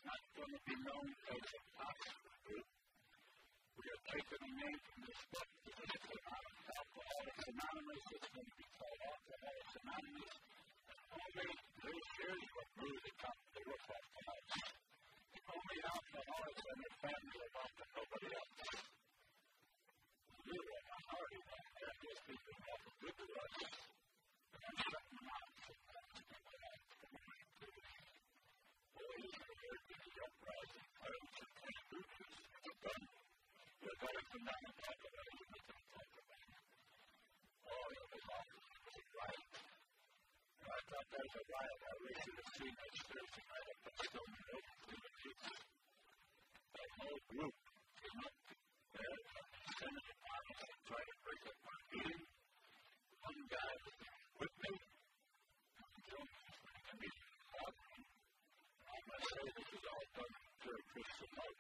not going to be known as a Oxford group. We are taking a name from this book because it's Alcoholics Anonymous. It's going to be called Alcoholics Anonymous. Only, here's what blew the top of the roof off the house. Only alcoholics and their family are about to nobody else. We were in a hurry back there. Those people are awful good to us. And I'm shutting them out. Boys are here to the uprising. Clarence S. It's done. We're going to come down and talk about it. We're going to talk about it. Oh, it was awful. It was a riot. I thought that was a riot. I really should have seen that Thursday night up at Stone Road. That whole group came up there and descended upon us and tried to break up our meeting. One guy was with me. I mean, I must say this is all done through Christian love.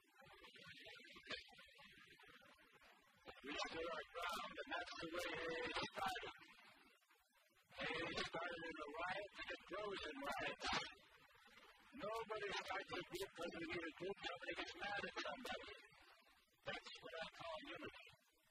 We stood our ground, and that's the way it started. It started in a riot, and it grows in riots. Nobody starts a group because we need a group. Somebody gets mad at somebody. That's what I call unity.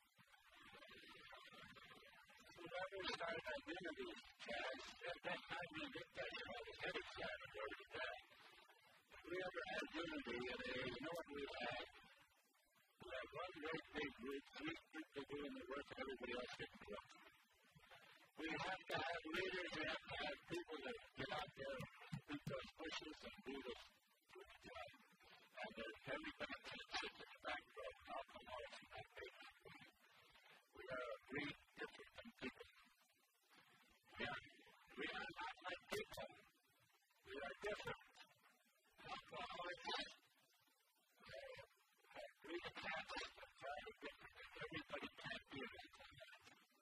Whoever started identity, Chaz, at that time we looked at it on the heavy side of where it's at. If we ever had unity in AA, you know what we had? We had one great big group, 3 people doing the work, and everybody else getting drunk. We have to have leaders, we have to have people that get out there and beat those bushes and do the job. And everybody can sit in the back row and alcoholics and that big group. We are really different than people. We are not like people. We are different. Alcoholics we can't try to get everybody can't be an alcoholic.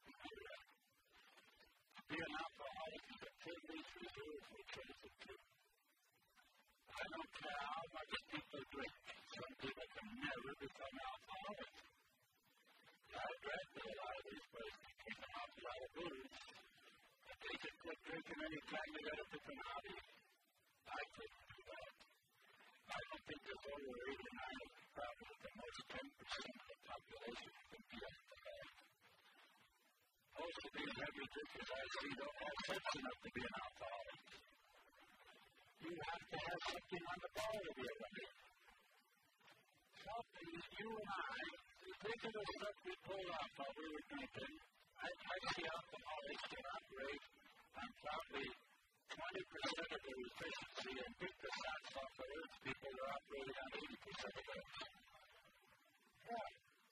To be an alcoholic is a privilege reserved for chosen people. I don't care how much people drink. Some people can never become alcoholics. I've read a lot of these places. They come out a lot of booze. If they can quit drinking any time they got a different hobby, I couldn't do that. I don't think there's over 8 or 9, probably the most 10% of the population can be alcoholic. Most of these heavy drinkers I see don't have sense enough to be an alcoholic. You have to have something on the ball to be a runner. Something you and I, think of the stuff we pulled off while we were drinking. I see alcoholics can operate on probably 20% of their efficiency and beat the socks off the earth. People are operating on 80% of those. Yeah.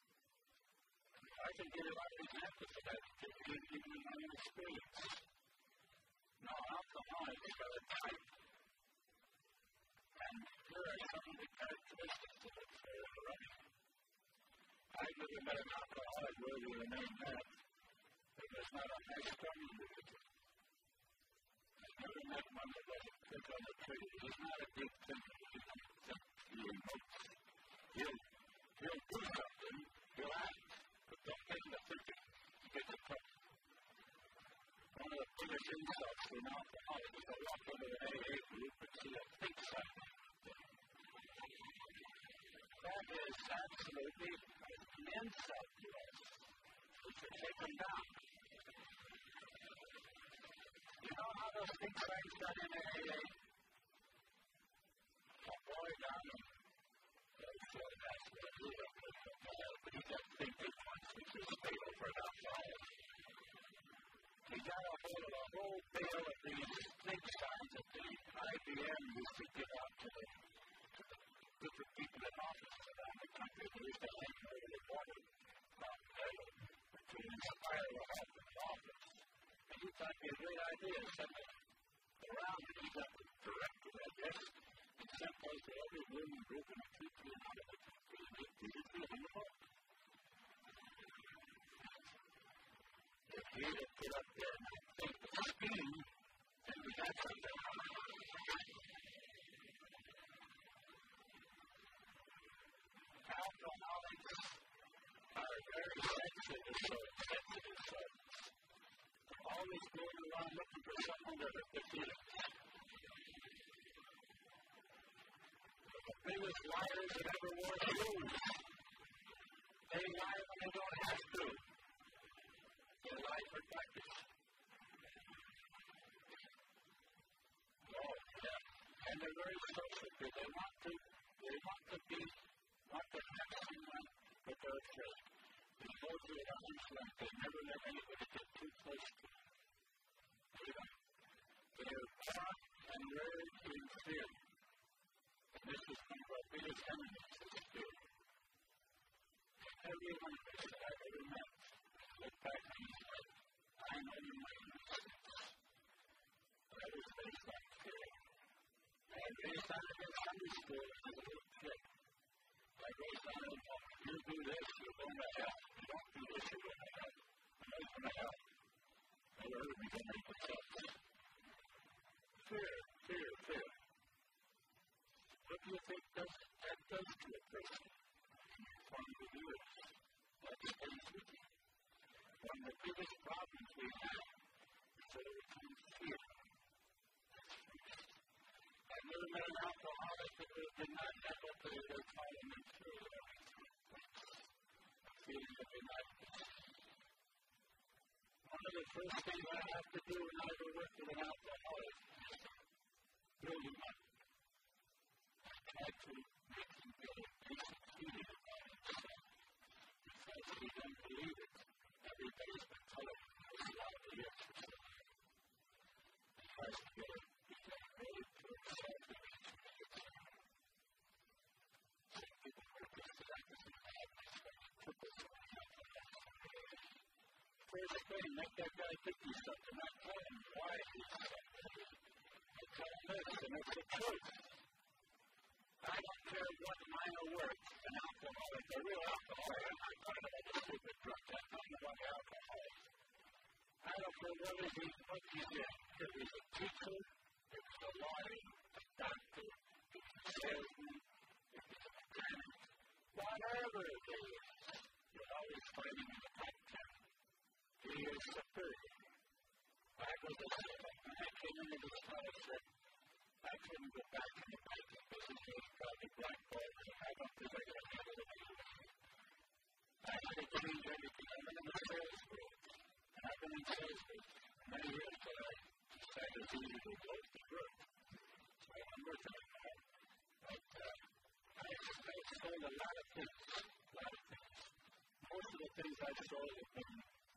I can give you a lot of examples of that, even in my own experience. No, alcoholics are a type. And here are some of the characteristics of it for running. I've never met an alcoholic worthy of the name that. It was not a high-strung individual. I've never met one that doesn't click on the trigger. He's not a deep thinker. He doesn't think he emotes. He'll do something, he'll act, but don't get him to thinking. He gets a trouble. One of the biggest insults to an alcoholic is to walk into an AA group and see a think something. That is absolutely an insult to us. We should take them down. You know how those think signs got in AA? A boy down in but he got thinking once, which was fatal for an alcoholic. He got a hold of a whole bale of these think signs that the IBM used to give out to the different people in offices around the country. They used to hang over the water to inspire what happened in the office. And he thought it'd be a great idea to send them around, and he got the director, I guess, and sent those to every room and group in a country and out of the country, and they did it in the book. If he had put up there and think the scheme, then we had something. Alcoholics are very sensitive souls. They're always going around looking for someone to hurt their feelings. biggest liars that ever wore shoes. They lie when they don't have to. They lie for practice. Oh, yeah. And they're very social. They want to have someone, but they're afraid. They go to the arm's length. They never let anybody get too close to them. They're born and reared in fear. And this is one of our biggest enemies, is fear. Every one of us that I've ever met, look back on his life, I know in my innocence. I was raised on fear. I was raised on it in Sunday school as a little kid. I was raised on it, you do this, you're going to hell. You don't do this, you're going to hell. I'm not going to hell. Never heard me going to hell. Fear. What do you think that does to a person? From the years, that stays with you. One of the biggest problems we have is that it becomes fear. I never met an alcoholic that did not have what they were calling them through. Feeling of inadequacy. One of the first things I have to do when I ever work with an alcoholic is to build him up. I try to make him feel a decent feeling about himself. Because he doesn't believe it. Everybody's been telling him this a lot of years or so. He tries to get a really poor self-image. Some people work this to that because they have this kind of purpose in their life. First thing, make that guy think he's something. I tell him why he's something. I tell him this, and it's the truth. I don't care what line of work an alcoholic, a real alcoholic, I'm not talking about a stupid drug, I'm talking about an alcoholic. I don't care what he's in. If he's a teacher, if he's a lawyer, a doctor, if he's a salesman, if he's a mechanic, whatever it is, you're always fighting in the top 10. He is superior. I was a servant. When I came into this fellowship, I couldn't go back in the banking business. He was probably blackballed, and I don't think I could have handled it anyway. I had to change everything. I went in the sales world, and I've been in sales for many years, but I decided it's easy to go to work. So I'm working on that. But I sold a lot of things, Most of the things I sold have been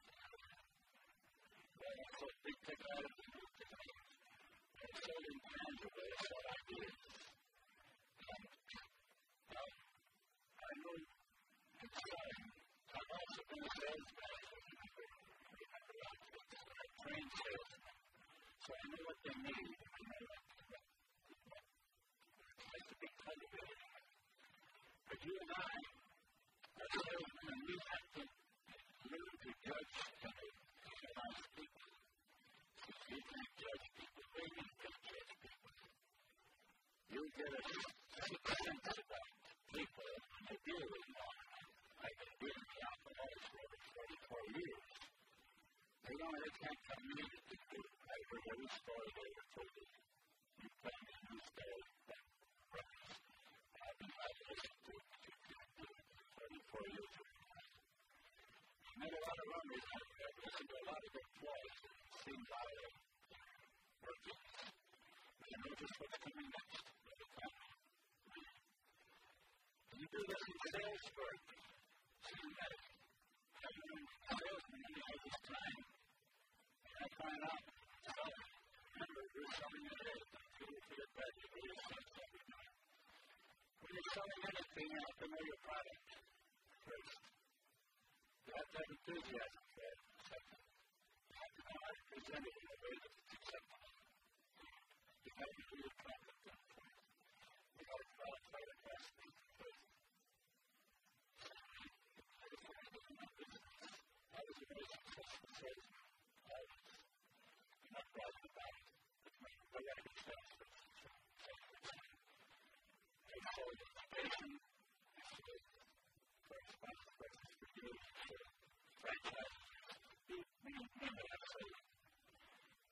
so big ticket items and big ticket items. I sold intangible, that's what I did. I know it's selling. I've also been a sales manager. I trained salesmen. So I know what they need. I know what it has to be cultivated. But you and I are salesmen, and we have to learn to judge people. You can't judge people. Women can't judge people. You get a sense about people when you deal with them. I've been dealing with alcoholics for over 44 years. They can't come in to do it. I heard every story they ever told me. You tell me a new story that runs. I've been listening to it for 44 years. I met a lot of runners. I've listened to a lot of their ploys and seen a lot of workings. I know just what's coming next. You do this in sales work. See that I'm a salesman and I have this time. And I find out selling. Remember, we're selling it today. Don't feel bad. You really sell every night. When you're selling anything, you have to know your product first. You have to have enthusiasm for it. Second, you have to know how to present it in a way that's acceptable. You have to do your product first. You have to qualify the customer first. I was a very successful salesman. I'm not proud about it. I got to be salesperson. I sold education. I sold correspondence questions for years. I sold franchises. Many I've sold.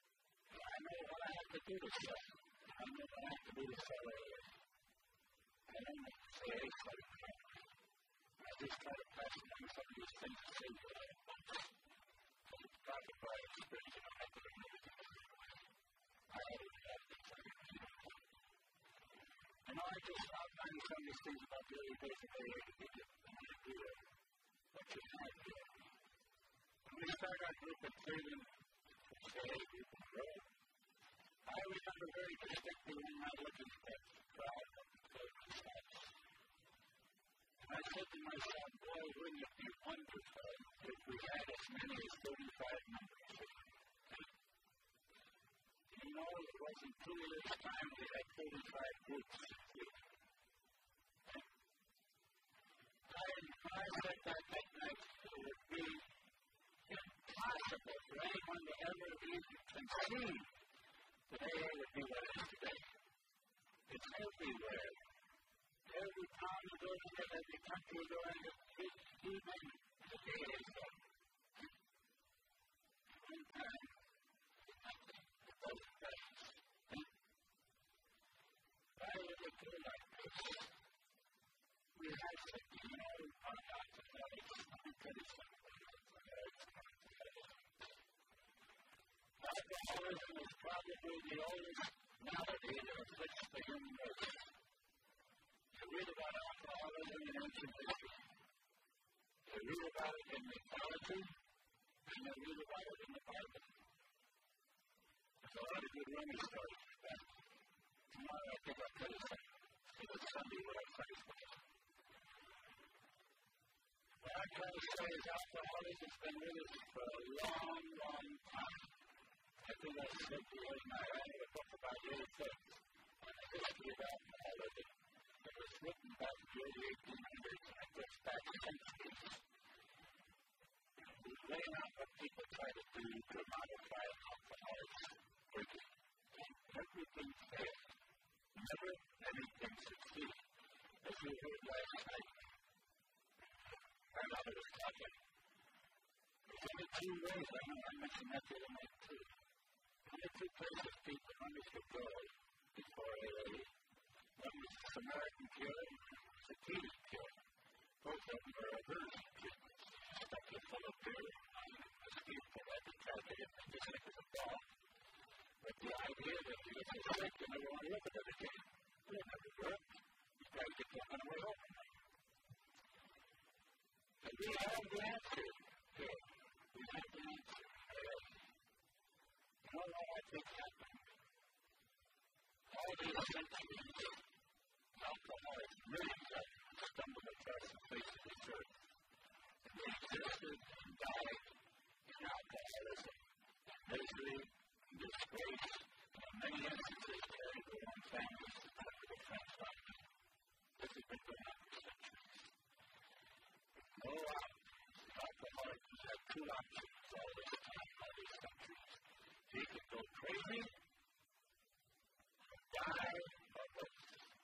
I know what I have to do to sell. I know what I have to do to sell earlier. I I don't know to say any sort of crap. I just try to pass along some of these things to say that I have books. So it's talking about experience and I could have never done it anyway. I always have things I didn't do. I just start finding some of these things about the early days of AA to give you an idea of what you have here. When we started our group at Cleveland, AA group in the road, I remember very distinctly one night looking at that crowd of Cleveland shops. And I said to myself, boy, wouldn't it be wonderful if we had as many as 35 members here. You know, it wasn't 2 years' time we had 35 groups. I said that night it would be impossible for anyone to ever even conceive that AA would be what it is today. It's everywhere. Every town you go to, every country you go into, even the AA is there. One time, it wasn't precious. Why would it do like this? We have to, we found out that alcoholism is probably the oldest malady that afflicts the human race. You read about alcoholism in ancient history. You read about it in mythology, and you read about it in the Bible. There's a lot of good running stories like that. Tomorrow I think I'll tell you something. It's Sunday what our Sunday school is. What I'm trying to say is alcoholism has been with us for a long, long time. I think I said to you and I wrote a book about 8 things on the history of alcoholism. It was written back in the early 1800s and it goes back centuries. It was laying out what people try to do to modify an alcoholic's drinking. And everything failed. Never anything succeeded. As you heard last night, my mother was talking. There's only 2 ways. I know I mentioned that the other night too. Only 2 places people understood go before AA. One was the Samaritan cure and one was the Keating cure. Both of them were aversion treatments. Stuff you full of beer and whiskey for that to try to hit me just like as a ball. But the idea that if you're sick, you never want to look at it again. It never worked. You try to get you on the way home. And we have the answer here. We have the answer. You know what I think happened? All these centuries, alcoholics really stumbled across the face of this earth. And they existed and died in alcoholism, in misery, in disgrace, and in many instances carried their own families out of the transplant. This has been going on for centuries. No alcoholic has had 2 options all this time, all these centuries. He could go crazy, or die, or both.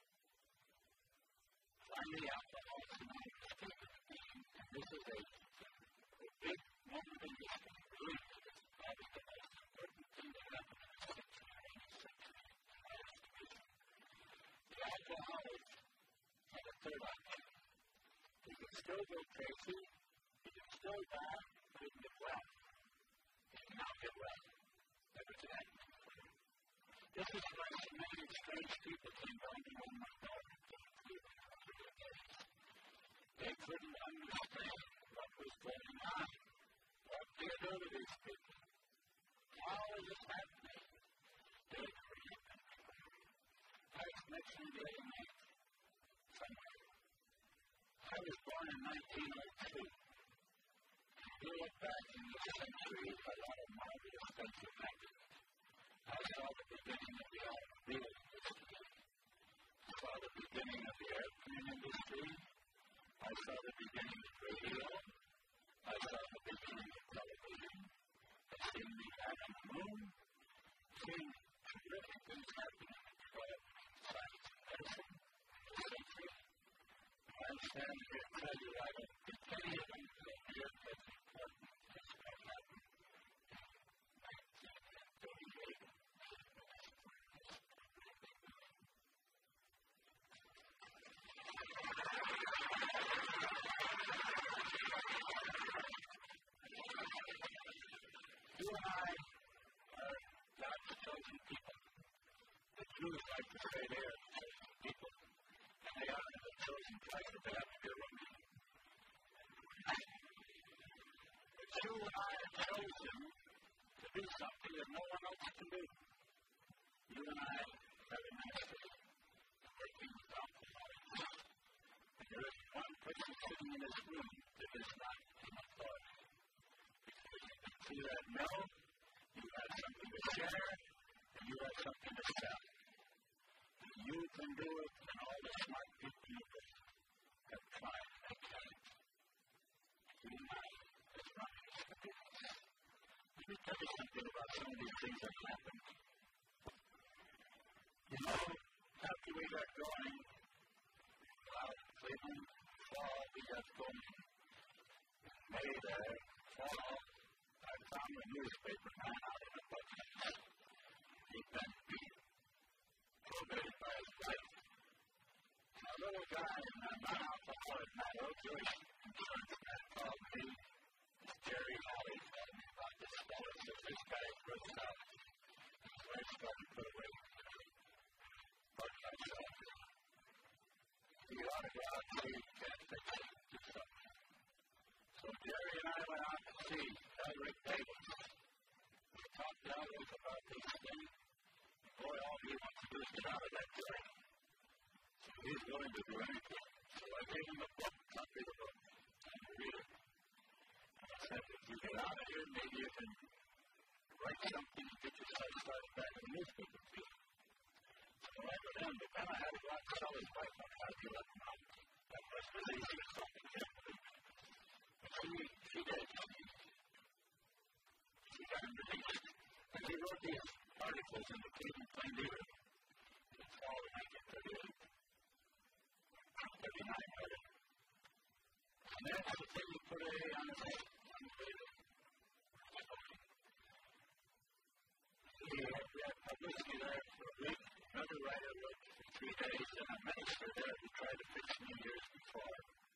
Finally, alcoholics and alcoholics take it again, and this is a big moment in history. Really, it's probably the most important thing that happened in the 16th century in my estimation. The alcoholics had a 3rd option. He could still go crazy, he could still die, but he can get well. He cannot get well. Never to happen. This is why so many strange people came down to know my daughter in the days. They couldn't understand what was going on. What do you do to these people? How is this happening? They create them. I was mentioning the other night somewhere. I was born in 1902. You look back in this century, a lot of marvelous things have happened. I saw the beginning of the automobile industry. I saw the beginning of the airplane industry. I saw the beginning of radio. I saw the beginning of television. I've seen the man on the moon. I've seen terrific things happening in development in science and medicine in this century. I'm standing here to tell you I don't think any of them feel near as important as what happened in 1938. Jews like to say they are the chosen people, and they are the chosen tribe, but they have to be a Roman. But you and I are chosen to do something that no one else can do. You and I have a master working without the knowledge. And there is one person sitting in this room that is not in authority. Because you can see that no, you have something to share, and you have something to sell. And you can do it, and all the smart people have tried and they can't. You and I, that's not easy to do. Let me tell you something about some of these things that happened. You know, after we got going, Cleveland, fall, we got going. May there, fall, I found a newspaper man out in the budget. He'd been beat, probated by his wife. And a little guy in a non-alcoholic, not a Jewish insurance man called me. Jerry Holly told me about this fellow. So this guy grows up. His wife's got to put away. But myself, he ought to go out and see if he can't fix it. Do something. So Jerry and I went out to see Elric Davis. We talked to Elric about this thing. Boy, all he wants to do is get out of that joint. So he's willing to do anything. So I gave him a book, copy of the book, and read it. And I said, if you get out of here, maybe you can write something and get yourself started back in the newspaper field. So I went in, but then I had to go out and tell his wife on how he let him out. That was really easy or something. But she did. She got him released. And he wrote these articles in the Cleveland Plain Dealer. It's all in 1938. 39, rather. And that's the thing you put A on his head. We had publicity there for a week. Another writer worked for 3 days, and a minister there who tried to fix me years before.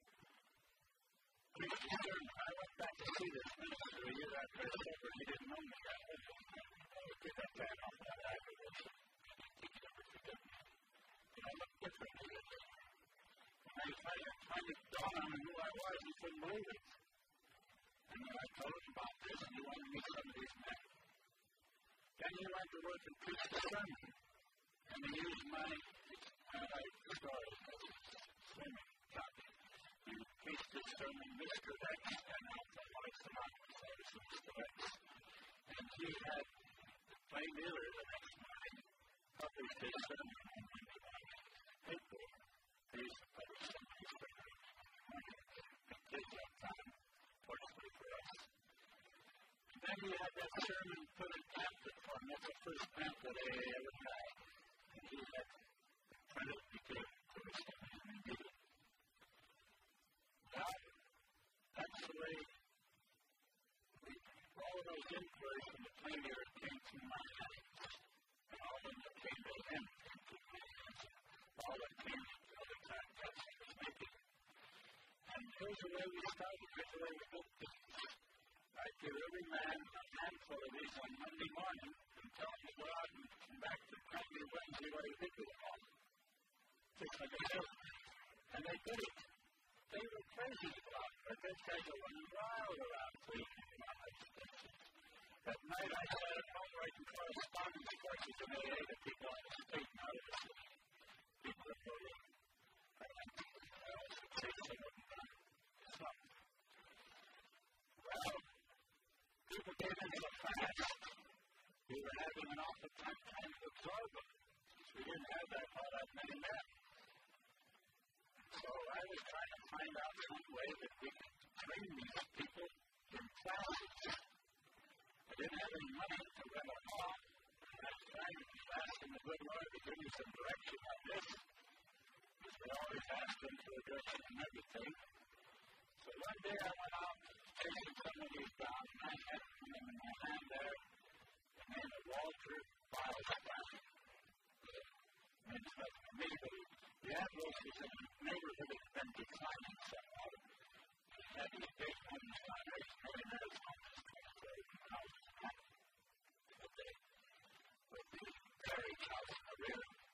I went back to see this minister a year after I was over. He didn't know me. I would get that man off that aggravation. He could never forget me. And I looked different to him. And I finally dawned on him who I was. He couldn't believe it. And then I told him about this, and he wanted to meet some of these men. Then he went to work and preached a sermon. And they used my story as a swimming copy. He preached his sermon, Mr. X, and Alcoholics Anonymous, Mr. X. And he had the Plain Dealer the next morning published his sermon on Monday morning. April, they used to publish some of his sermon on Monday. It takes that time, fortunately for us. And then he had that sermon put in pamphlet form. That's the first pamphlet AA ever had. And he had printed it because there was something he needed. Well, that's the way all of those inquiries from the Plain Dealer came through my hands. And all of them that came to him came through my hands. All that came from the other time Pastor was making. And here's the way we started. Here's the way we did things. I give every man a handful of these on Monday morning and tell him to go out and come back to Monday or Wednesday what he did with them all. Just like I said. And they did it. They were crazy about it, but those guys are running wild around Cleveland and all that stuff. That night I sat at home writing correspondence courses in AA to people on the state and out of the city. People that were I also say some of them some. Well, people gave in so fast, we were having an awful time trying to absorb them. We didn't have all that many men. So I was trying to find out some way that we could train these people in classes. I didn't have any money to rent a hall, and I was trying to ask the good Lord to give me some direction on this, because we always asked him for a direction on everything. So one day I went out chasing some of these down, and I had them in my hand there, the name of Walter Bilestein. Means nothing to me, but the address was in a neighborhood that's been declining somewhat. He had these big homes down there. He's millionaires' homes, 24,000 houses. With the carriage house in the rear.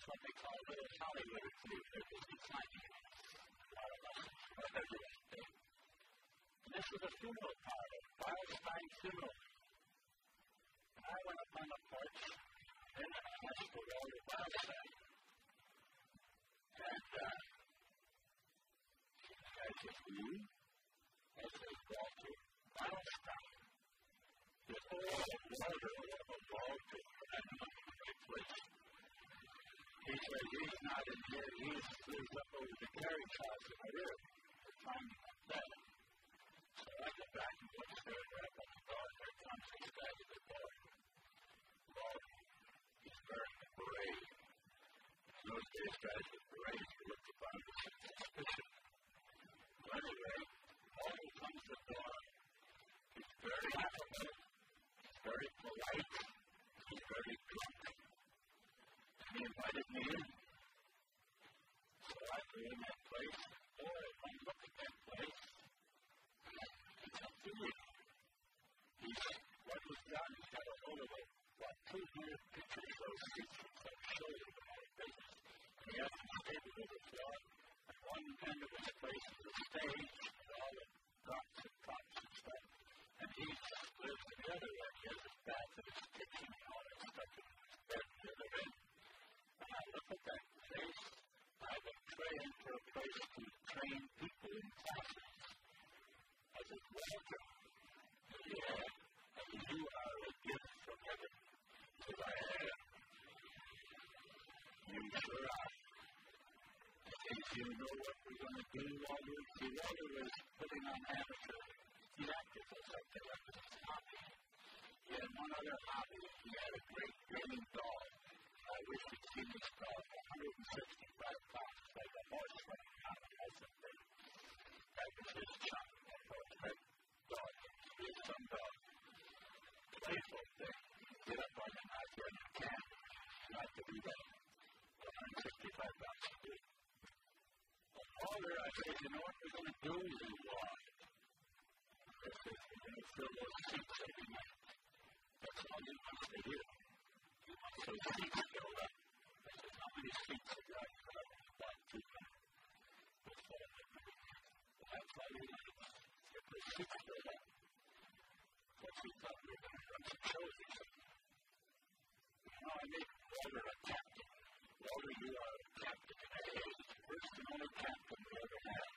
what they call little Hollywood theater. It's like a lot of us are everywhere. And this was a funeral parlor, Wildstein Funeral. And I went up on the porch, and I asked for Walter Wildstein. And the guy says, who? I said, Walter Wildstein. He said, oh, Walter, Walter. I don't know the right place. He said, he's not in here. He lives up over the carriage house in the rear. We're finding him dead. So I go back and look there, right on the door, and there comes this guy to the door. Walter, he's wearing a beret. In those days, guys with berets were looked upon with suspicion. But anyway, Walter comes to the door. He's very affable. He's very polite. He's very drunk. And he invited me in. So I go in that place. Boy, I look at that place. It's up to me. What was done, he had a hold of about 200 pictures of those seats that showed him all the business. And he had them stapled to the floor. At one end of this place was a stage with all the props and props and stuff. And he lives in the other end. He has his bath and his kitchen and all that stuff in his bed in the other end. And I look at that place. I've been praying for a place to train people in classes. I said, Walter, yeah, and you are a gift from heaven. He said, I am. You sure are. I think you know what we're going to do, Walter. See, Walter was putting on amateur theatrical something like this hobby. He had one other hobby. He had a great grinning dog. I wish you'd seen this dog, 165 pounds, like a horse running around the house up there. That was his chunk, that horse, that dog. He was some dog. Playful thing. He'd get up on the night when he can. Not to do that. 165 pounds to do. But Walter, I said, you know what we're going to do? He walked. I said, we're going to fill those seats every night. That's all he wants to hear. He wants those seats filled up. I said, how many seats have you got? About 200. That's what I'm going to do. That's all he needs. Get those seats filled up. What's he thought we were going to run some shows or something? You know, I made Walter a captain. Walter, you are a captain in AA. The first and only captain we ever had.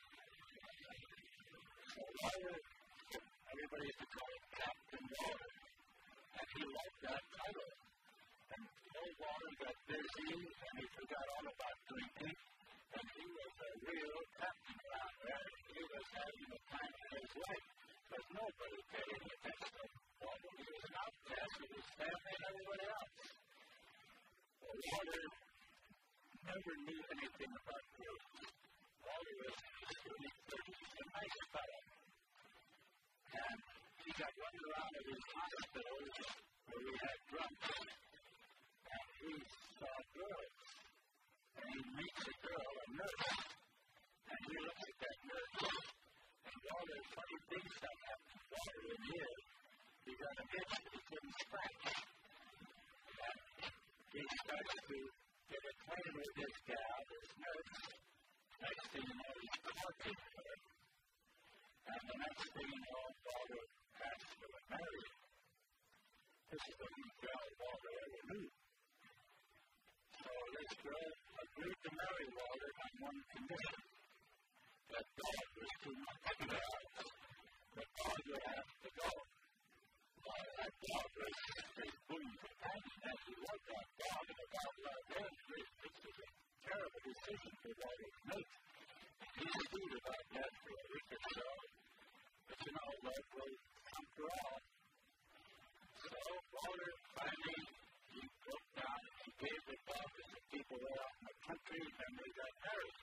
So Walter, everybody used to call him Captain Walter. And he loved that title. And old Walter got busy, and he forgot all about drinking. And he was a real captain around there. He was having the time of his life. Because nobody paid any attention to Walter. He was an outcast with his family and everybody else. Well, Walter never knew anything about girls. Walter was in his early 30s, a nice fellow. And he got run around at his hospitals where we had drunks. And he saw girls. And he meets a girl, a nurse. And he looks at that nurse. And Walter, funny things that happened to Walter in here. He got an itch that he couldn't scratch. And he starts to get acquainted with this gal, this nurse. Next thing you know, he's courting her. And the next thing you know, Walter asks her to marry him. This is the only girl Walter ever knew. So this girl agreed to marry Walter on one condition. That dog was too much for the house. The dog would have to go. That dog was his boon companion, and he loved that dog, and the dog loved him. This was a terrible decision for Walter to make. He stewed about that for a week or so. But you know, love will come for all. So Walter finally, he broke down and he gave the dog to some people there out in the country, and they got married.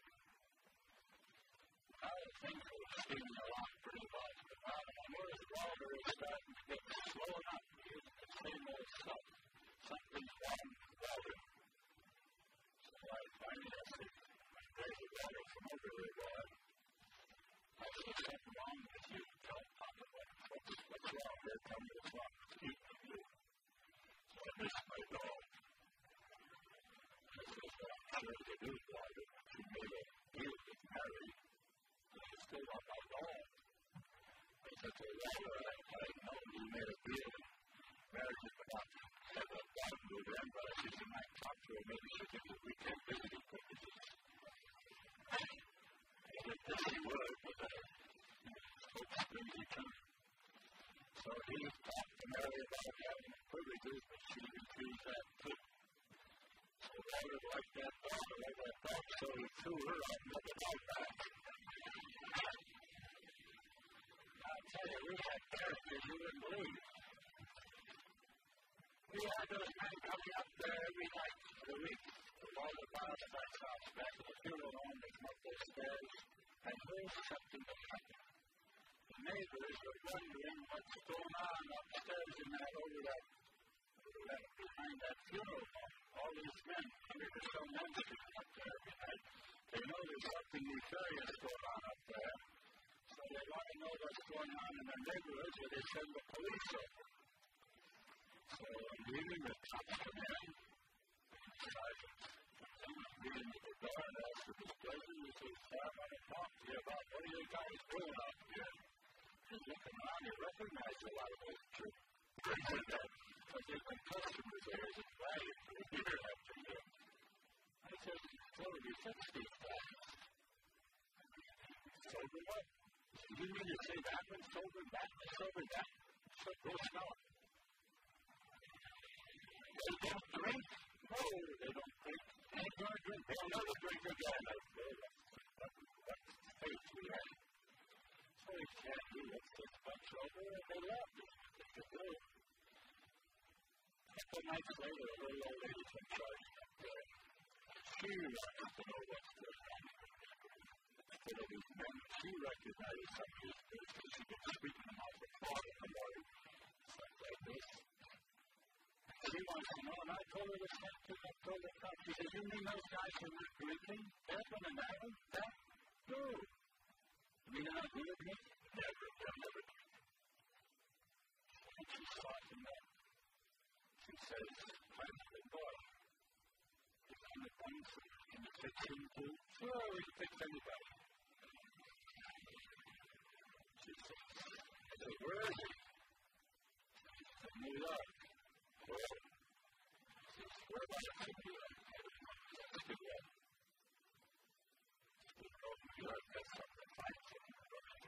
Things were steaming along pretty well for the bottom. I noticed Walter was starting to get slow enough to use the same old stuff. Something's wrong with Walter. So I finally said, there's a Walter from over there, boy. I said, something wrong with you. Tell Papa what's wrong there. Tell me what's wrong with me and you. So I missed my dog. I said, still not my dog. I said to Walter, I know you made a deal and married him without have a dog move in, but I said you might talk to her, maybe she'll give you weekend visiting privileges. I said, yes, he would, but hope springs eternal. So he talked to Mary about having privileges, but she refused that too. So Walter liked that dog, so he threw her out and never got back. I'll tell you, we had characters you wouldn't believe. We had those men coming up there every night for the week. Walter bounced back house back to the funeral home, they come up those stairs, and heard something that happened. The neighbors were wondering what's going on upstairs in that over that behind that funeral home. All these men, 100 or so men sitting up there every night. They know there's something nefarious going on up there. So they want to know what's going on in their neighborhood, so they send the police over. So I'm leaving, the cops come in, Sergeant being at the door and asked for this person. He says, I want to talk to you about what are you guys doing out here? He's looking around, he recognized a lot of those troops. Because they've been customers there as a flag for year after year. I said, so you fix these guys. Sober what? You mean to say that one's sober, that one's sober, that one's sober? Go smell it. They don't drink? No, they don't drink. They ain't going to drink. They'll never drink again. That's the faith we have. So he can't do it. It's much over, and they love it. They could do it. A couple nights later, a little old lady from church up there. She wanted to know what's going on. Instead of these men, she recognized some of these things because she'd been speaking them off the floor in the morning. Stuff like this. She wants to know, and I told her the same thing I told her about. She said, you mean those guys who were drinking? That one and that one? That? No. You mean they're not good at me? Never. They'll never do it. And she softened up. She says, I'm a good boy. He's on the phone, so can you fix him too? Sure, we can fix anybody. She says, I said, where is he? She said, New York. Where? She says, whereabouts in New York? That's good one. New York has something to find for me.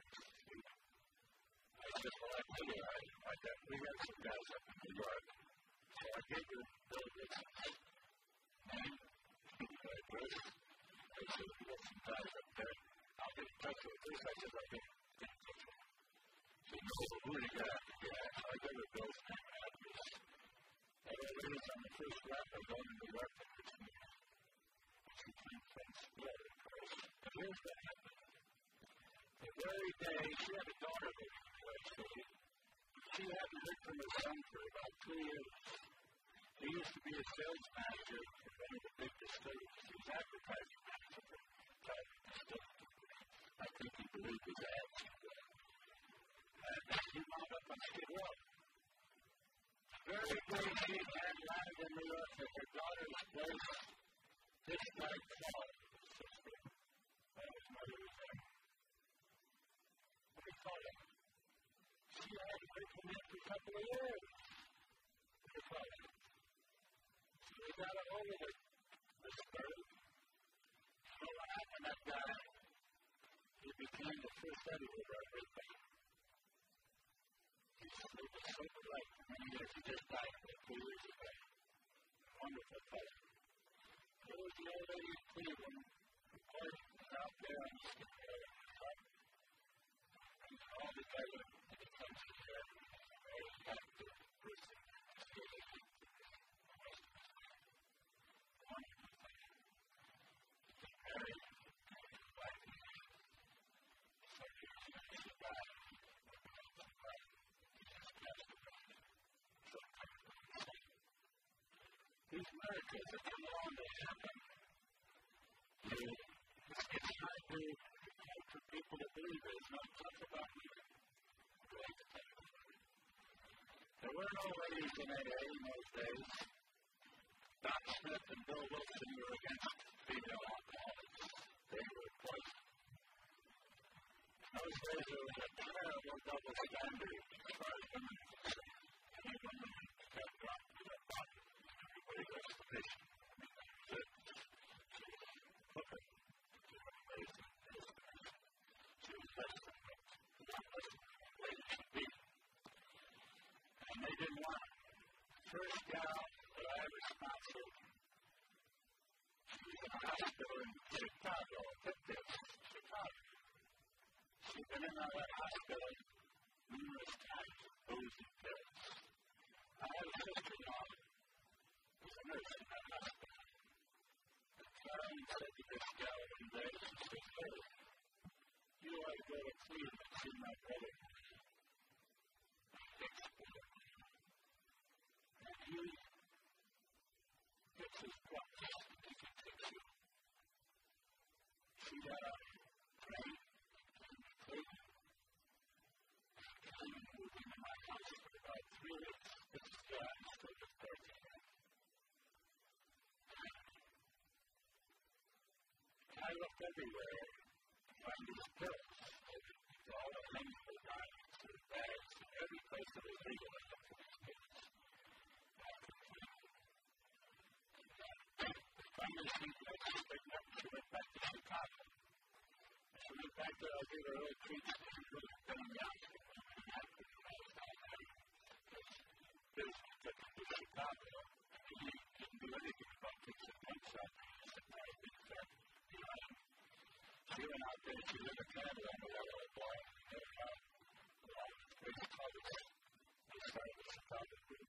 I said, well, I tell you, we have some guys up in New York. So I gave her Bill Dixon's name, address. I said, we got some guys up there. I'll get in touch with her. I said, I'll get in touch with her. She knows who to get after. Yeah, so I gave her Bill's name and address. And the ladies on the first lap are going to New York for 15 years. She came from Florida, of course. And here's what happened. The very day, she had a daughter living in New York City. She hadn't heard from her son for about 2 years. He used to be a sales manager for one of the big distilleries. He was advertising manager for Clarence Distillery. I think he believed his ads. And he wound up on Skid Row. The very day she had landed in New York at her daughter's place, this guy called his sister. Well, his mother was there. What do you call him? She hadn't heard from him for a couple of years. What do you call him? So we got a hold of it. This bird. So what happened, that guy, he became the first editor of our paper. He was so polite for many years. He just died 2 years ago. Wonderful fellow. There was the old lady in Cleveland who was out there on the Skid Row in the sun. And all together in the country there, all got the person who was the wonderful thing. He married a black man. So he was going to survive. These miracles that come along that happen, it's hard for people to believe it. It's not tough about me. There were no ladies in AA in those days. Doc Smith and Bill Wilson were against female alcoholics. They were poison. those days there was a terrible double standard as far as women are concerned. Any woman who kept up with her body, everybody was sufficient. She was a cooker. She was raised in this place. She was less than not less than the way that she be. And they didn't want her. The first gal that I ever sponsored, she was in a hospital in Chicago. Get this, Chicago. She'd been in that hospital numerous times with boozy pills. I had a sister-in-law who was a nurse in that hospital. And Clarence said to this gal one day, she says, "Hey, you ought to go to Cleveland and see my brother. He takes care of me. And he gets his drugs. He can fix you." She got on a train. I moved into my house for about 3 weeks. This is where I'm still with 13. I looked everywhere to find these pills. All the things were diamonds and bags, and every place that was legal I looked for these pills. Finally, she went back to Chicago. She went back there, I gave her a little treat. She would have been in the hospital. Business took him to Chicago. He didn't do anything about fixing pumps out there. He said, "No, I did that." She went out there, she lit a candle on the little boy. And along with Grace Thomas, they started the Chicago group.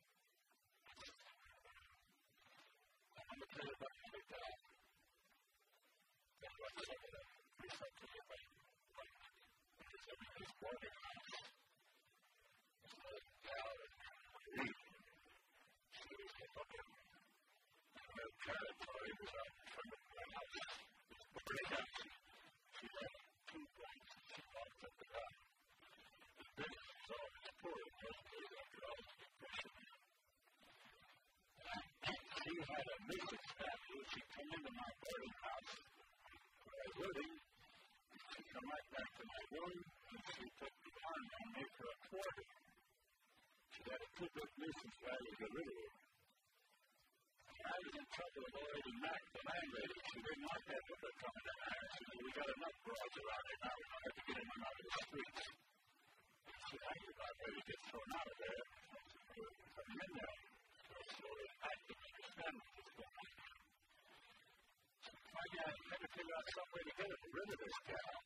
I want to tell you about my dad. That was some of the research of my life. Because I was born in the house. It's a gal that she was a mother. And her territory was out in front of my house. It was a great house. She had 2 points. She walked up the line. The business was always poor. It wasn't really after all the depression. She had a nuisance value. She'd come into my boarding house where I was living. She'd come right back to my room, and she took the arm and made her a quarter. She had a 2 good nuisance value to get rid of her. And I was in trouble with old lady Mac, the landlady. She didn't want that liquor coming in there. She said, "We got enough broads around here now. We don't have to get them out of the streets." And she said, "I was about ready to get thrown out of there." We were coming in there. So I slowly acted to understand what was going on. So finally, I had to figure out some way to get rid of this gal.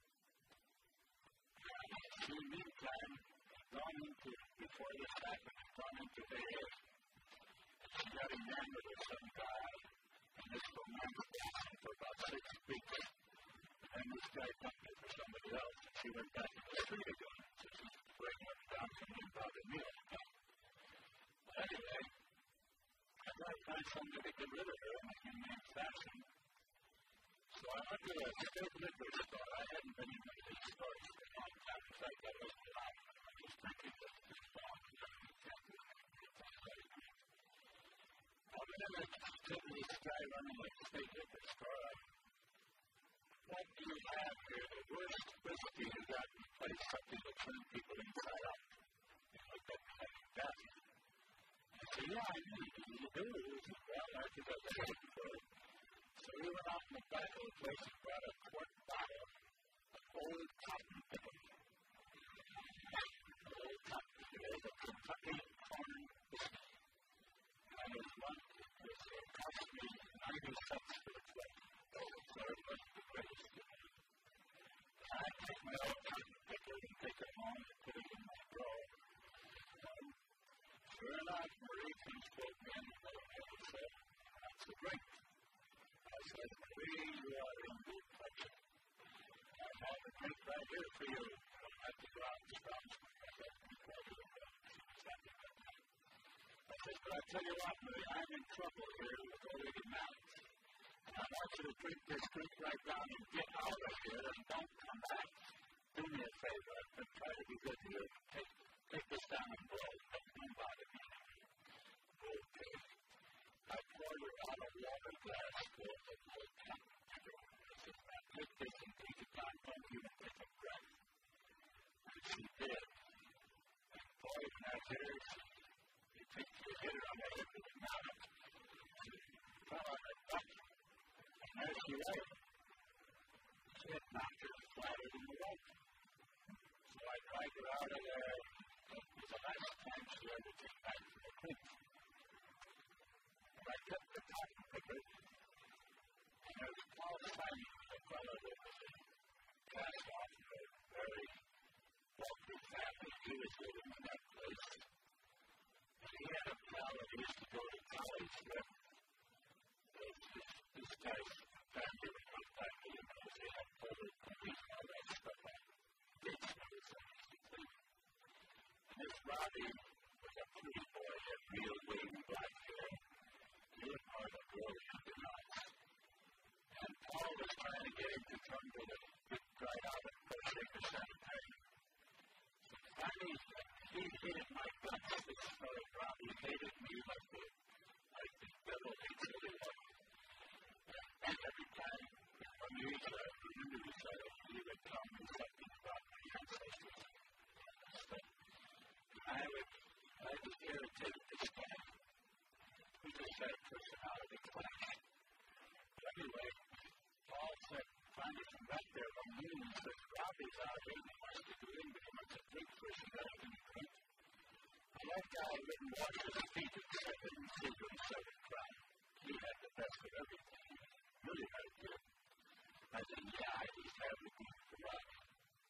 She, meantime, before this happened, had gone into AA. She got enamored with some guy, and this romance lasted for about 6 weeks. And then this guy dumped her for somebody else, and she went back to the street again. So she's breaking up down to me about a meal. But anyway, I tried to find somebody to get rid of her in a humane fashion. So I went to a state liquor store. I hadn't been in one of these stores for a long time. In fact, I wasn't allowed. I was drinking with this dog. And then I said to this guy running the state liquor store, "What do you have here? The worst whiskey you got in the place, something to turn people inside out." He looked at me like a bastard. I said, "Yeah, I know you do." He said, "Well, I think I've been looking for it." So we went out in the back of the place and brought a quart bottle of old cotton pickle. Old cotton pickle, the Kentucky corn whiskey. And it cost me 90 cents for the quart. So it wasn't the greatest. I take my old cotton pickle and take it home and put it in my drawer. Sure enough, Marie comes to me and said, "That's a drink." I said, "Marie, you are in good fortune. I have a drink right here for you. You don't have to go out and stop me. I have a drink right here." She was happy about that. I said, "But I tell you what, Marie, I'm in trouble here with old lady Mac. And I want you to drink this drink right down and get out of here and don't come back. Do me a favor. I've been trying to be good to you. Take this down and blow. Don't bother me." Okay. I poured her out a water glass full of old cotton pickle. I said, "Now take this and take it down. Don't even take a breath. upstairs. You think you hit her on the head with a mallet. She fell on her butt, and there she lay. She had knocked her flatter than the rope. So I dragged her out of there. It was the last time she ever came back to the creek. But I kept the cotton picker, and there was Paul Simon, the fellow that was cast off of a very wealthy family. He was living in that place. And he had a pal that he used to go to college with. This guy's family was not that good because they had motor police and all that stuff on ditch roads that used to clean. And this Robbie was a pretty boy, he had real wavy black hair. He looked more like a girl than the nuts. And Paul was trying to get him to come to the big dry out and go shake the sanitarium. So finally, he hated my guts. This fellow Robbie hated me like the devil hates the devil. And every time when we remembered each other, he would tell me something about my ancestors. I was irritated this guy. We just had a personality clash. Anyway, Paul said, finally from back there from me, he said, Robbie's out here, he wants to do in, but he wants to drink first, he doesn't drink. And that guy wouldn't wash his feet except in Secret and Southern Crown. He had the best of everything. Really very good. I said, yeah, I just have to drink the Robbie.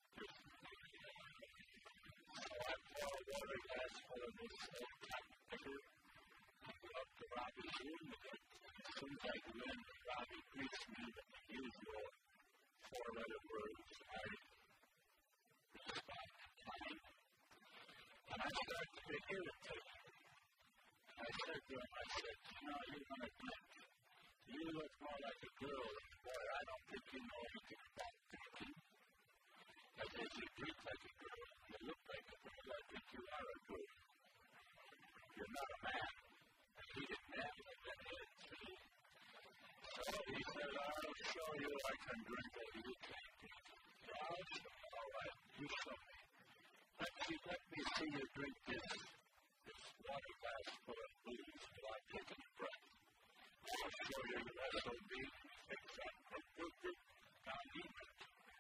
So I pour a water glass full of this old cotton picker. I go up to Robbie's room again. As soon as I go in, Robbie greets me with the usual four-letter words. I respond, fine. And I started to get irritated. I said to him, you know, you want to drink. You look more like a girl than a boy. I don't think you know anything about drinking. I said, you drink like a girl. You look like a girl. I think you are a girl. You're not a man. And he didn't have it like that head, see? So he said, I'll show you I can drink it. You can't drink it. So I'll show you. All right, you show me. Let me see you drink this water glass full of booze without taking a breath. I'll show you the SOB. Fix that completely. Now he went.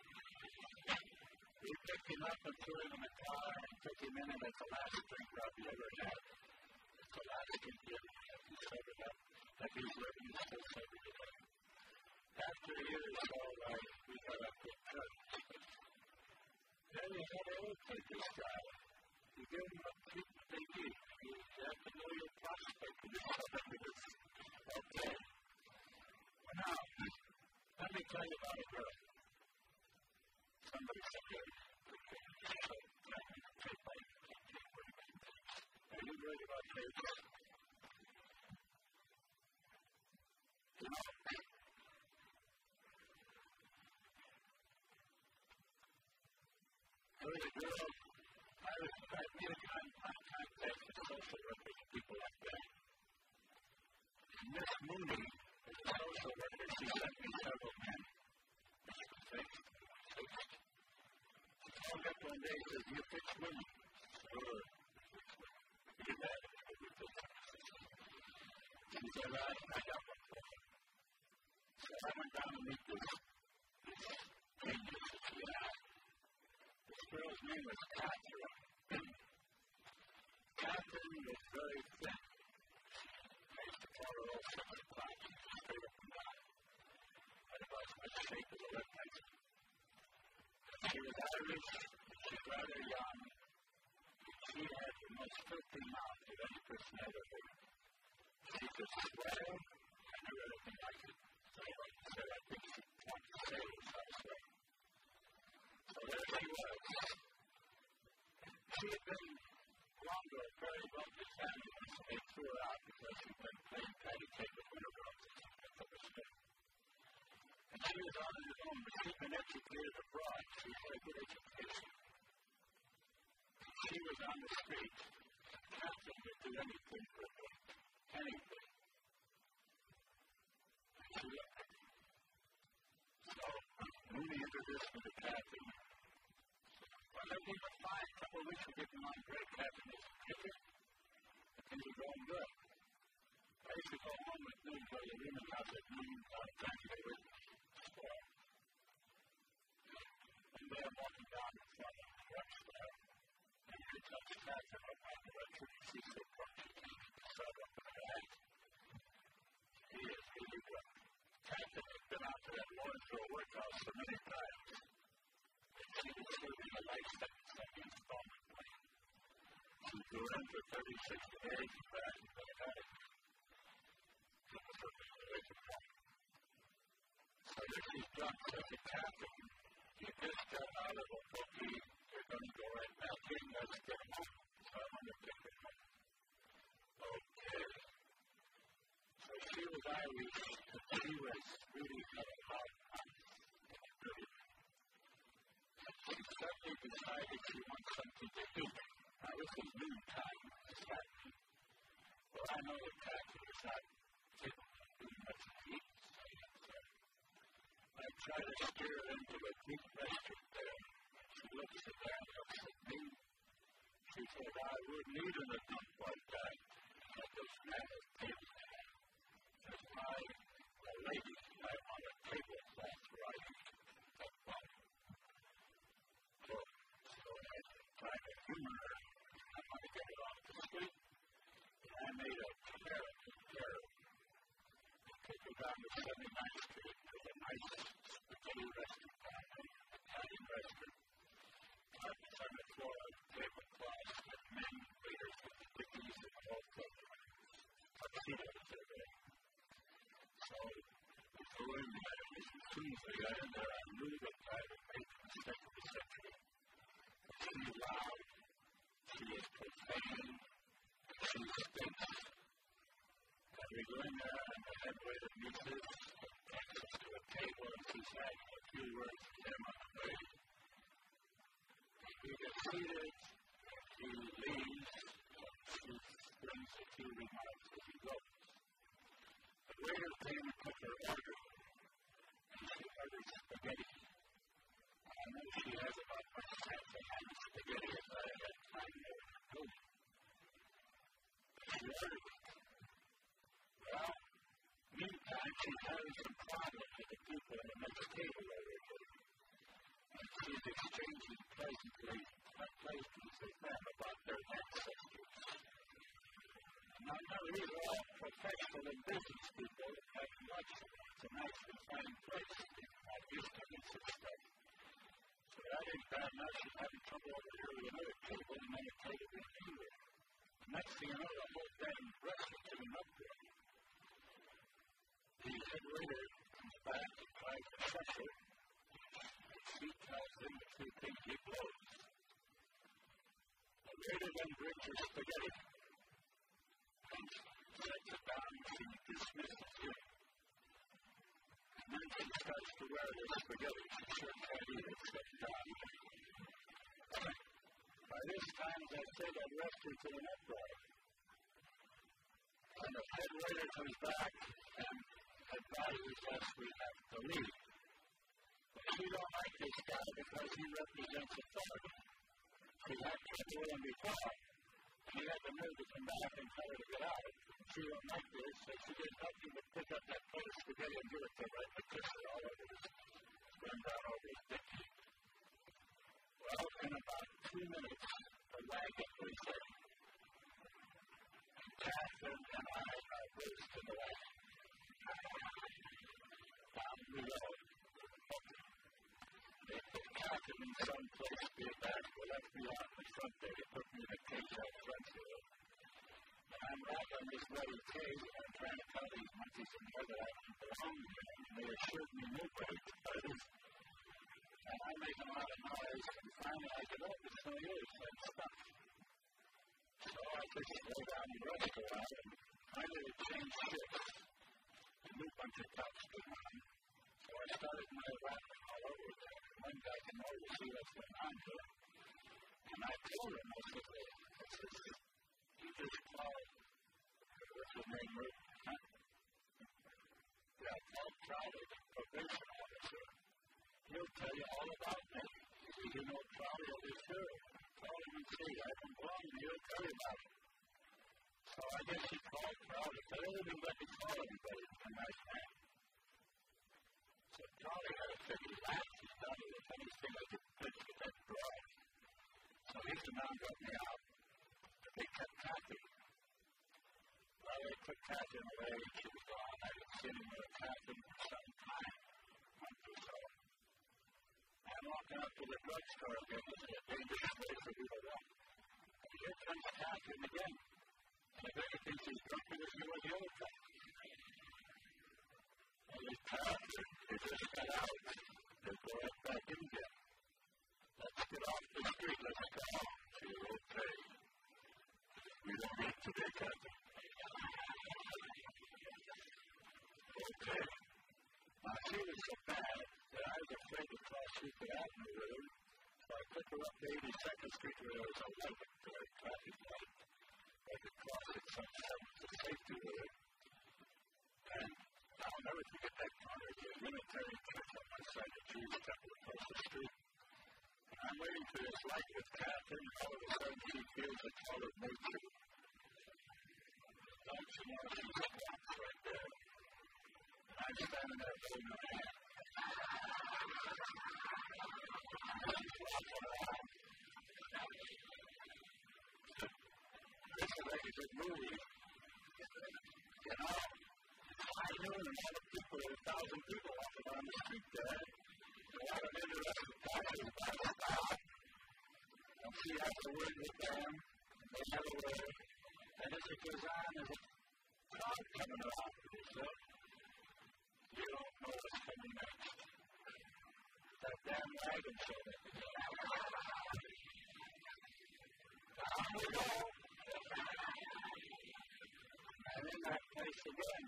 We picked him up and threw him in the car and took him in, and it's the last drink Robbie ever had. It's the last drink he ever had. He sobered up. Like he's living, he's still sober today. After a year or so, we got up with drugs. Then you had to take this guy. You give him a treatment they need. You have to know your prospect. Okay. Well, now, let me tell you about a girl. Somebody said, are you worried about kids? You know, there was a girl, I made a contact with social workers and people like that. And Miss Mooney is a social worker. She sent me several men. She called up one day and said, you fix women? Sure. You get that? She said, I got one for you. So I went down to meet this genius that she had. This girl's name was Catherine. Catherine was very thin. I used to call her all 6 o'clock. She was straight up and down. Had about as much shape as a left pencil. She was Irish. She was rather young. She had the most filthy mouth of any person I ever heard. She could swear. I never heard anything like it. So I said, I think she talked to sailors, I swear. So there she was. She had been belonged to a very wealthy family once they threw her out because she'd been playing patty cake with winter girls and she picked up a stick. And she was on her own, but she'd been educated abroad. She had a good education. And she was on the street. Catherine would do anything for a drink. Anything. And she looked at me. So, Mooney introduced me to Catherine. Well, everything was fine. A couple of weeks were getting on great. Catherine was a ticket. used to go home at noon, go to the rooming house at noon, time they were spoiled. And they're walking down in front of the drugstore, and here comes Catherine up on the right tree. She's so drunk she can't get the sun up in her eyes. He is really drunk. Catherine had been out to that Lawrenceville workhouse so many times. She was serving a life sentence on the installment plan. She grew in for 36 days and back and got out of it. She was serving a life sentence. So if she's drunk, says to Catherine, you just got out of a bookie, you're going to go right back in, let's get home. So I'm going to take her home. Okay. So she was Irish, and she was really had a hard time. She suddenly decided she wants something to eat. Now, this is noontime, it's happening. Well, I know that Catherine is not doing much to eat. So I try to steer her into a Greek restaurant there. She looks at that, looks at me. She said, I wouldn't eat in a dump like that. That was never table. Because a lady on a tablecloth right at the bottom. So I tried to humor her. I want to get it off the street. And I made a carrot carrot. I took her down to 79th Street. There's a nice spaghetti restaurant down there, Italian restaurant. Carpets on the floor, tablecloths, with men, waiters with the cookies and the whole thing. Tuxedos are there. So we go in there, and as soon as we got in there, I knew that I had made the mistake of the century. She is loud, she is profane, she stinks. And we go in there, and the head waiter meets us, takes us to a table, and she's having a few words with him on the way. We get seated, and he leaves, and she brings a few remarks as he goes. The waiter came and took her order, and she ordered spaghetti. I know she has about much time to have spaghetti as I had time to do it. She ordered it. Well, meantime, she's having some problems with the people at the next table over here. And she's exchanging pleasantly with them about their ancestors. Now, these are all professional and business people having lunch. It's a nice and fine place. Not used to this stuff. So that ain't bad enough. She's having trouble over here with another table and another table with another. Next thing you know, the whole damn restaurant came up there. The head waiter comes back and tries to shush her. She tells him the two things he blows. The waiter then brings her spaghetti. And sets it down and she dismisses him. And then she starts to wear the spaghetti. She sure can't eat it, sets down. By this time, as I say, that restaurant's in an uproar. And the head waiter comes back and advises us we have to leave. But she don't like this guy because he represents authority. She had trouble with him before. She had the nerve to come back and tell her to get out. She don't like this, so she did nothing but pick up that plate of spaghetti and give it to her and kiss her all over his, run down over his dick. Well, in about 2 minutes, the wagon was there. And Catherine and I are raised to the wagon. Down we go. They put Catherine in some place near back. They left me out in the front there. They put me in a cage out front there. And I'm wrapping this bloody cage, and I'm trying to tell these monkeys in here that I don't belong here. And they assured me nobody could. And I'm making a lot of noise, and finally I get up, it's no use, I'm stuck. So I just lay down and rest a while, and finally it changed shifts. A new bunch of cops came on. So I started my rapping all over again. One guy came over to see what's going on here. And I told him, I said, you just called, what's his name, huh? Yeah, I called Crowley, the probation officer. He'll tell you all about me. You know, Crowley will be sure. Call him and see. I don't belong to you. He'll tell you about it. So So I guess he called Crowley. They didn't let me call anybody. He's a nice man. So Crowley had a fit. He laughed. He thought it was the funniest thing I could pitch with that broad. So he's the man got me out. But they kept Kathy. Well, they took Kathy away. She was gone. I had seen him with Kathy for some time. Month or so. I'm walking up to the drugstore again. This is a dangerous place for me to walk. And here comes Catherine again. And if anything, she's drunker than she was the other time. And these Catherine, they just got out. They go right back in again. Let's get off the street. Let's go home. She's okay. We don't need to be Catherine. Okay. Now, she was so bad that I was afraid to cross Secret Avenue with her. So I took her up to 82nd Street where there was a light, traffic light. I could cross it some seconds of safety with her. And I'll never forget that corner. There's a military church on one side of Jewish temple across the street. And I'm waiting for this light with Catherine, and all of a sudden she feels the call of nature. Don't you know she's stops right there? And I'm standing there holding her hand. This is like a good movie. You know, it's high noon and all the people, there are 1,000 people walking around the street there. A lot of interested parties by the stop. And she has a word with them. They have a word. And as it goes on, there's a crowd coming around with you. You don't know what's coming next. That damn wagon show. Down we go. And in that place again.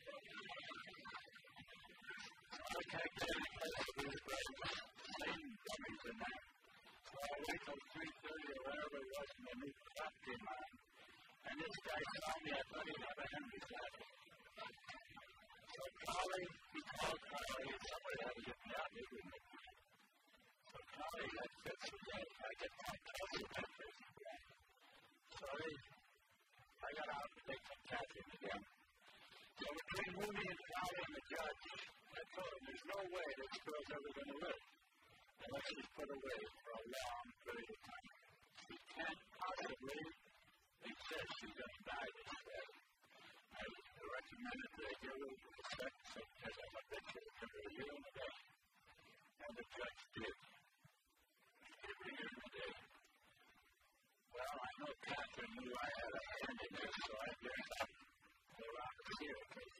I can't get any place to be right. Same dummies in there. So I wait till 3:30 or wherever it was when the new crop came on. And this guy saw me. I thought he'd have a Henry flat. So Crowley, he called Crowley, and somebody had to get me out there with me. So Crowley had fits with that. I get my clothes with that person. So I got out and they took Catherine again. So between Mooney and Crowley and the judge, I told him there's no way this girl's ever going to live unless she's put away for a long period of time. She can't possibly, he says she's going to die this way. I recommended that I give her the sex because I'm a bitch for every year and a day. And the judge did. Every year and a day. Well, I know Catherine knew I had a hand in this, so I guess I'd go around and see her because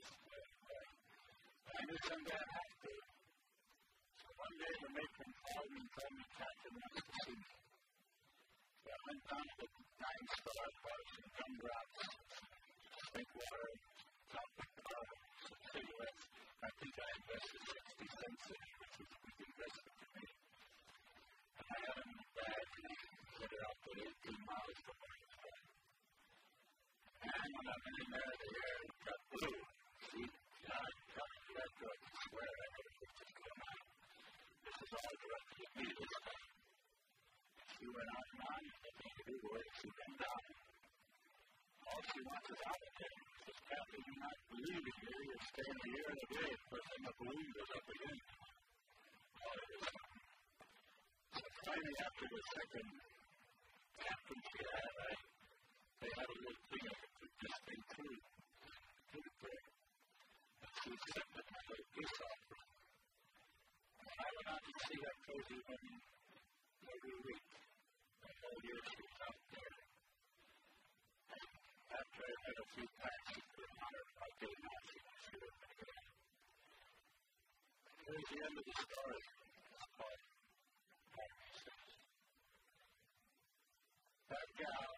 I knew someday I'd have to. So one day the matron called me and told me Catherine wants to see me. So I went down to the Nine Star, bought some gumdrops, drink water, chocolate bar, some cigarettes. I think I invested 60 cents in it, which was a big investment for me. And I had them in the bag and I set her out to 18 miles from where I was from. And when I went in there, the air got blue. See, I got to that drug and swear I never would just come out. This is all drugs with me this time. She went on and on, and nothing to do with it. She went down. All she wants is out of there. She says, Catherine, you're not believing here. You're staying a year and a day. First thing the balloon goes up again. All of this stuff. So finally, after the second captain she had, they had a little thing I could put this thing through. Put it there. And she accepted my little peace offering. And I went out to see that cozy woman every week. The whole year she was out there. And after I had a few packs, she put them on her pocket and I see she was there. Here's the end of the story. It's called that gal,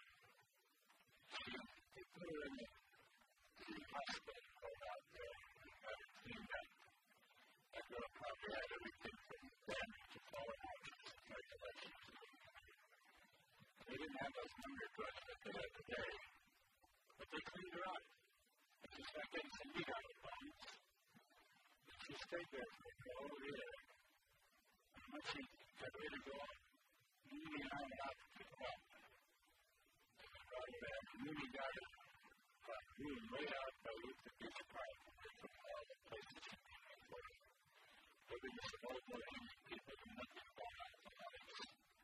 they put her in the hospital called out there and got her cleaned up. That girl probably had everything from damage to fallen out of circulation. They didn't have those number drugs that they have today, but they cleaned her up. And she started getting some meat out of the bones. And she stayed there for a whole year. And once she got ready to go, Mooney and I went out to pick her up. And I brought her there, and Mooney got her being laid out by you to describe from all the places you came before. Living with some old boring people who nothing going on for life.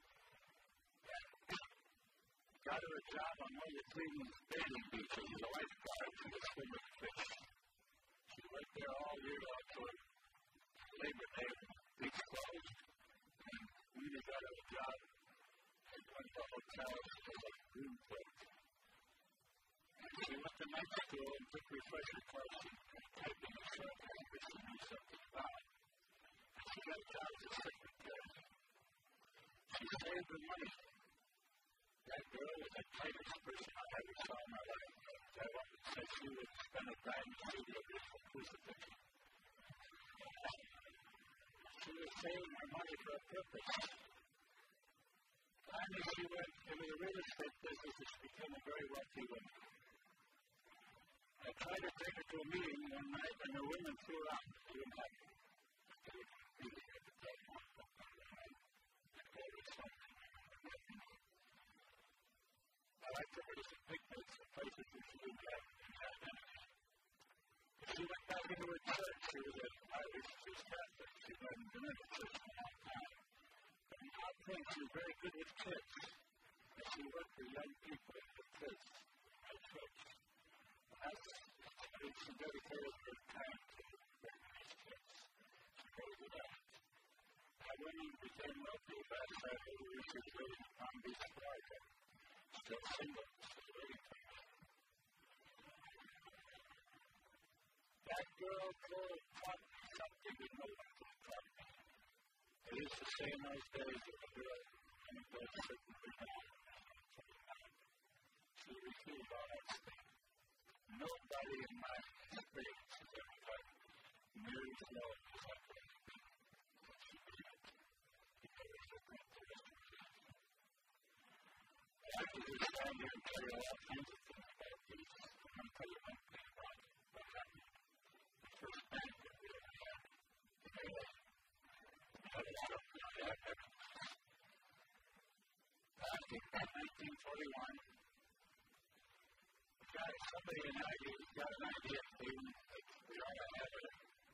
Got her a job on one of the Cleveland's bathing beaches as a lifeguard for the swimming fish. She worked there all year long toward Labor Day when the beach closed. And when they got her a job at one of the hotels, it was like room plate. And she went to night school and took refresher courses in typing and shorthand, which she knew something about. And she got a job as a secretary. She saved her money. That girl was the tightest person I ever saw in my life. I often said she would spend a dime to see the original crucifixion. She was saving her money for a purpose. Finally, she went into the real estate business and she became a very wealthy woman. I tried to take her to a meeting one night and the women threw her out. She wouldn't have it. I took her to some picnics and places where she didn't have identity. She went back into her church. She was an Irish, she was Catholic. She hadn't been in a church in a long time. But I think she was very good with kids. And she worked for young people with kids at church. And she dedicated her time to working with kids. She really did that. That woman became wealthy last Saturday. She was living in Palm Beach, Florida. Still single, still waiting for me. That girl taught me something that no one could have taught me. They used to say in those days that a girl and a girl shouldn't be married. She refused all that stuff. Nobody in my experience has ever got married alone as I could. She did it. Because it was a great person. I could just stand here and tell you all kinds of things about these. I'm going to tell you one thing about what happened. The first bank that we ever had in LA. We had a lot of evidence. Back in 1941, somebody in our got an idea that we ought to have a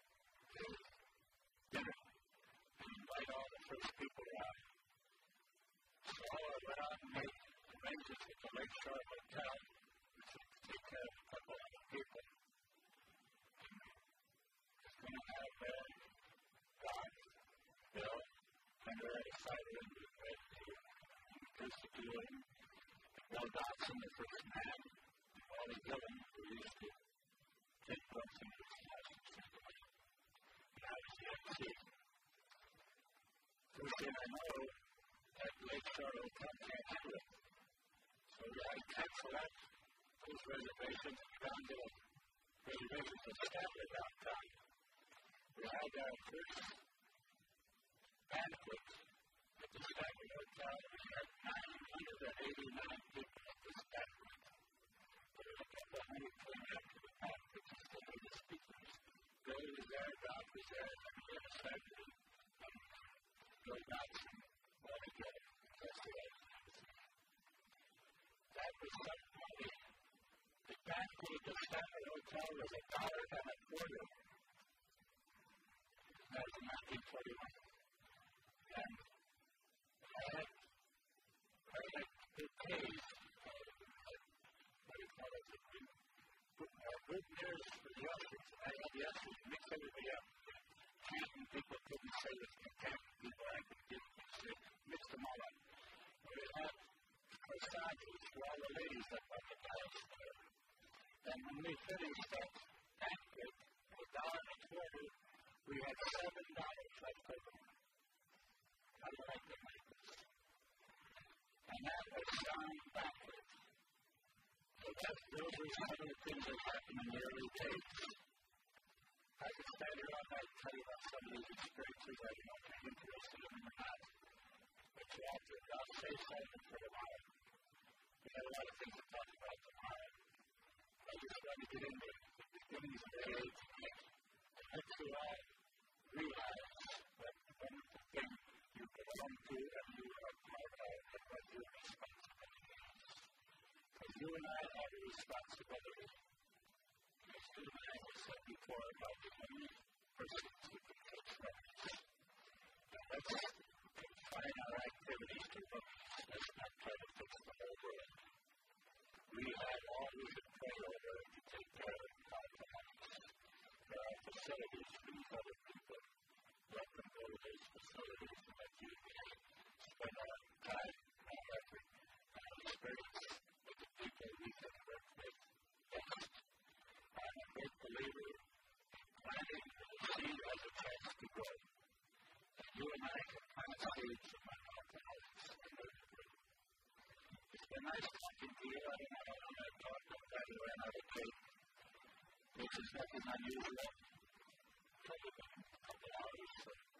dinner and invite all the first people around. So I went out and made arrangements with the Lakeshore Hotel, which would take care of a couple hundred people. And I was going to have Doc, Bill, and we're at a side room with Red introduced to doing Bill Dodson, the first man, and Wally Gillen, who used to take books into his house and send them out. And I was the MC. First thing I know, that Lakeshore Hotel can't handle it. So we had to cancel out those reservations and down to reservations of Statler downtown. We had our first banquet at the Statler Hotel. We had 989 people at this banquet. There was a couple of hundred came after the banquet, just the latest speakers. Bill was there, Doc was there, and we had a Saturday. And Bill Dodson, all together. That's the right thing. That was some money. The banquet at the Statler Hotel was $1.25. That was in 1941. And I had bouquets, what do you call it, good news for the ushers. I had the ushers mix everybody up. Canton people couldn't say with me, Canton people I could get mix them all up. We had corsages for all the ladies up on the dais there. And when we finished that banquet, $1.25, we had $7 left over. How do I get like this? And that was sound banquet. So those were some of the things that happened in the early days. I could stand here all night and tell you about some of these experiences. I don't know if you're interested in them or not. But you have to save something for tomorrow. We have a lot of things to talk about tomorrow. I just want to get into the beginnings of the age and let you all realize that one of the things you belong to and you are part of and what your responsibility is. Because you and I have a responsibility said before about the only persons who can fix things. And let's confine our activities to rooms. Let's not try to fix the whole world. We have all we can pray over to take care of our lives. There are facilities for these other people. Let them go to those facilities and let you spend our time, our effort, our experience with the people we can work with best. I'm a great believer in planting the seed as a chance to grow. And you and I can plant seeds in my heart and hearts. It's been nice talking to you. I don't know how long I've talked. I'm glad we ran out of tape, which is nothing unusual. Probably been a couple hours.